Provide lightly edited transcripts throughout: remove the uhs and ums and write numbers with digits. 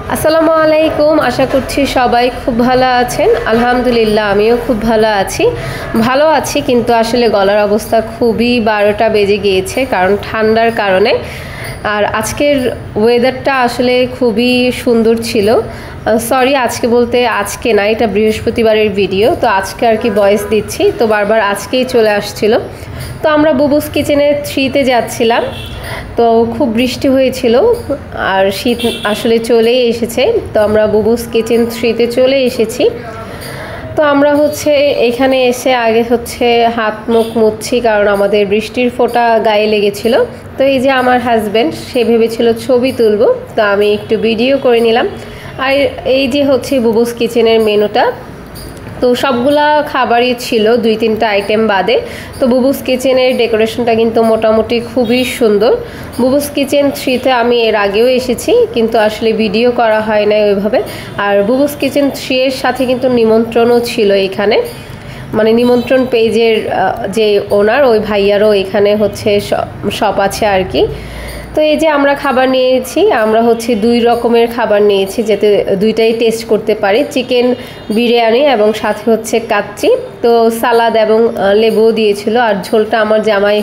আসসালামু আলাইকুম। আশা করছি সবাই খুব ভালো আছেন। আলহামদুলিল্লাহ আমিও খুব ভালো আছি কিন্তু আসলে গলার অবস্থা খুবই 12টা বেজে গিয়েছে কারণ ঠান্ডার কারণে। আর আজকের ওয়েদারটা আসলে খুবই সুন্দর ছিল। সরি, আজকে বলতে আজকে না, এটা বৃহস্পতিবারের ভিডিও, তো আজকে আর কি ভয়েস দিচ্ছি, তো বারবার আজকেই চলে আসছিল। তো আমরা বুবুস কিচেনে 3-তে যাচ্ছিলাম, তো খুব বৃষ্টি হয়েছিল আর শীত আসলে চলেই এসেছে। তো আমরা বুবুস কিচেন 3-তে চলে এসেছি। তো আমরা এখানে এসে আগে হাত মুখ মুছছি কারণ আমাদের বৃষ্টির ফোঁটা গায়ে লেগেছিল। তো এই যে আমার হাজব্যান্ড, সে ভেবেছিল ছবি তুলব, তো আমি একটু ভিডিও করে নিলাম। আর এই যে বুবুস কিচেনের মেনুটা, তো সবগুলা খাবারই ছিল 2-3টা আইটেম বাদে। তো বুবুস কিচেনের ডেকোরেশনটা কিন্তু মোটামুটি খুবই সুন্দর। বুবুস কিচেন 3-তে আমি এর আগেও এসেছি কিন্তু আসলে ভিডিও করা হয় না ওইভাবে। আর বুবুস কিচেন 3-এর সাথে কিন্তু নিমন্ত্রণও ছিল এখানে, মানে নিমন্ত্রণ পেজের যে ওনার, ওই ভাইয়ারও এখানে শপ আছে আর কি। তো এই যে আমরা খাবার নিয়েছি, আমরা 2 রকমের খাবার নিয়েছি যাতে দুইটাই টেস্ট করতে পারি, চিকেন বিরিয়ানি এবং সাথে কাচ্চি। তো সালাদ এবং লেবুও দিয়েছিল। আর ঝোলটা আমার জামাই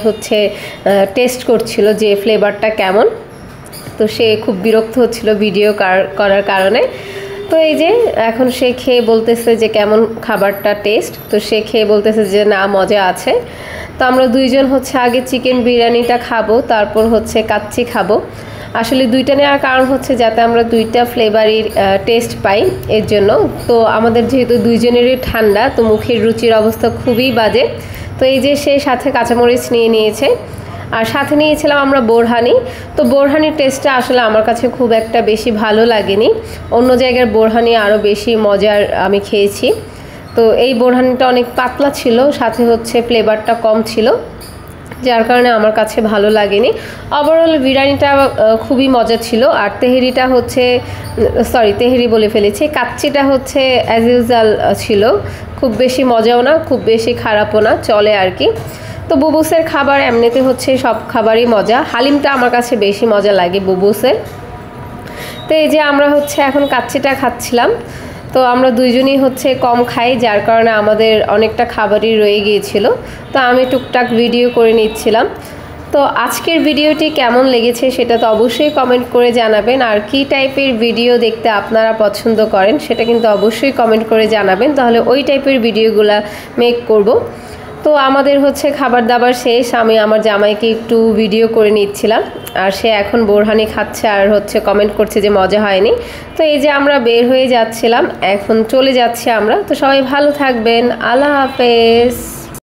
টেস্ট করছিল যে ফ্লেভারটা কেমন, তো সে খুব বিরক্ত হচ্ছিল ভিডিও করার কারণে। তো এই যে এখন সে খেয়ে বলতেছে যে কেমন খাবারটা টেস্ট, তো সে খেয়ে বলতেছে যে না, মজা আছে। তো আমরা দুইজন আগে চিকেন বিরিয়ানিটা খাবো, তারপর কাচ্চি খাবো। আসলে দুইটা নেওয়ার কারণ যাতে আমরা দুইটা ফ্লেভারই টেস্ট পাই, এর জন্য। তো আমাদের যেহেতু দুইজনেরই ঠান্ডা, তো মুখের রুচির অবস্থা খুবই বাজে। তো এই যে সে সাথে কাঁচামরিচ নিয়ে নিয়েছে, আর সাথে নিয়েছিলাম আমরা বোরহানি। তো বোরহানির টেস্টটা আসলে আমার কাছে খুব একটা বেশি ভালো লাগেনি, অন্য জায়গার বোরহানি আরও বেশি মজার আমি খেয়েছি। তো এই বোরহানিটা অনেক পাতলা ছিল, সাথে ফ্লেভারটা কম ছিল, যার কারণে আমার কাছে ভালো লাগেনি। ওভারঅল বিরিয়ানিটা খুবই মজা ছিল। আর তেহেরিটা তেহেরি বলে ফেলেছি, কাচ্চিটা অ্যাজ ইউজুয়াল ছিল, খুব বেশি মজাও না, খুব বেশি খারাপও না, চলে আর কি। তো বুবুসের খাবার এমনিতে সব খাবারই মজা, হালিমটা আমার কাছে বেশি মজা লাগে বুবুসের। তো এই যে আমরা এখন কাচ্চিটা খাচ্ছিলাম। তো আমরা দুইজনই কম খাই, যার কারণে আমাদের অনেকটা খাবারই রয়ে গিয়েছিল। তো আমি টুকটাক ভিডিও করে নিচ্ছিলাম। তো আজকের ভিডিওটি কেমন লেগেছে সেটা তো অবশ্যই কমেন্ট করে জানাবেন। আর কি টাইপের ভিডিও দেখতে আপনারা পছন্দ করেন সেটা কিন্তু অবশ্যই কমেন্ট করে জানাবেন, তাহলে ওই টাইপের ভিডিওগুলা মেক করব। তো আমাদের খাবার দাবার শেষ, আমি আমার জামাইকে একটু ভিডিও করে নিচ্ছিলাম। আর সে এখন বোরহানি খাচ্ছে আর কমেন্ট করছে যে মজা হয়নি। তো এই যে আমরা বের হয়ে যাচ্ছিলাম, এখন চলে যাচ্ছি আমরা। তো সবাই ভালো থাকবেন, আল্লাহ হাফেজ।